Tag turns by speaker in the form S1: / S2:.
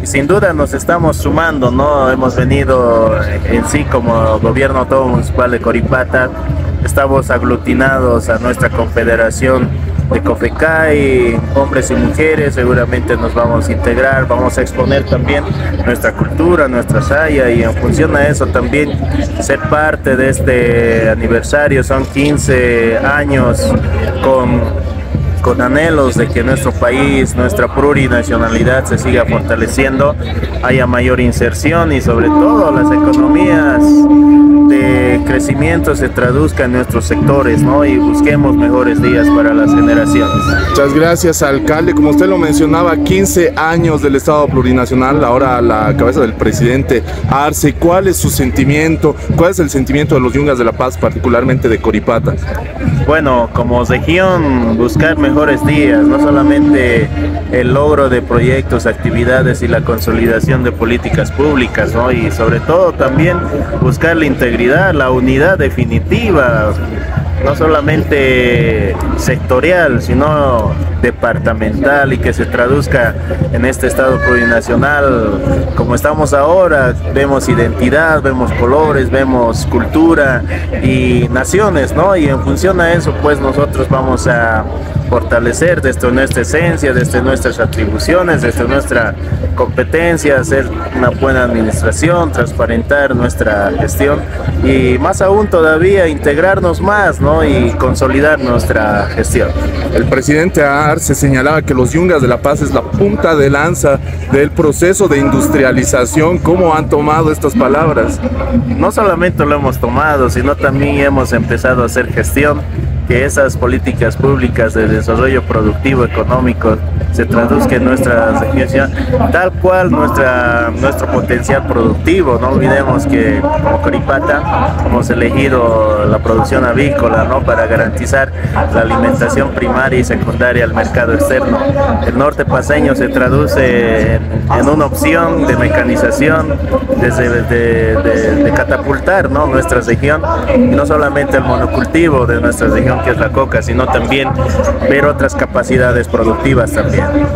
S1: y sin duda nos estamos sumando, ¿no? Hemos venido en sí como gobierno autónomo municipal de Coripata, estamos aglutinados a nuestra confederación de COFECAI, hombres y mujeres. Seguramente nos vamos a integrar, vamos a exponer también nuestra cultura, nuestra saya, y en función a eso también ser parte de este aniversario. Son 15 años con anhelos de que nuestro país, nuestra plurinacionalidad se siga fortaleciendo, haya mayor inserción y sobre todo las economías de crecimiento se traduzcan en nuestros sectores, ¿no? Y busquemos mejores días para las generaciones.
S2: Muchas gracias, alcalde. Como usted lo mencionaba, 15 años del Estado plurinacional, ahora a la cabeza del presidente Arce. ¿Cuál es su sentimiento? ¿Cuál es el sentimiento de los Yungas de la Paz, particularmente de Coripata?
S1: Bueno, como región, buscar mejores días, no solamente el logro de proyectos, actividades y la consolidación de políticas públicas, ¿no? Y sobre todo también buscar la integridad, la unidad definitiva, no solamente sectorial, sino departamental, y que se traduzca en este Estado plurinacional. Como estamos ahora, vemos identidad, vemos colores, vemos cultura y naciones, ¿no? Y en función a eso, pues nosotros vamos a fortalecer desde nuestra esencia, desde nuestras atribuciones, desde nuestra competencia, hacer una buena administración, transparentar nuestra gestión y más aún todavía integrarnos más, ¿no? Y consolidar nuestra gestión.
S2: El presidente Arce señalaba que los Yungas de la Paz es la punta de lanza del proceso de industrialización. ¿Cómo han tomado estas palabras?
S1: No solamente lo hemos tomado, sino también hemos empezado a hacer gestión, que esas políticas públicas de desarrollo productivo económico se traduzcan en nuestra región, tal cual nuestro potencial productivo. No olvidemos que como Coripata hemos elegido la producción avícola, ¿no? Para garantizar la alimentación primaria y secundaria al mercado externo. El norte paceño se traduce en una opción de mecanización, de catapultar, ¿no? Nuestra región, y no solamente el monocultivo de nuestra región, que es la coca, sino también ver otras capacidades productivas también.